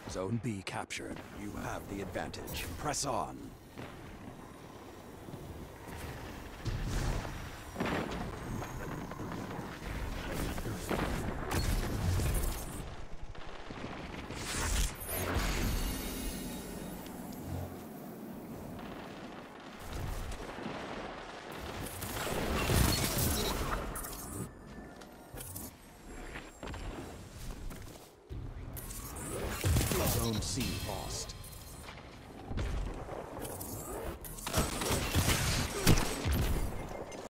Zone B captured. You have the advantage. Press on. Zone C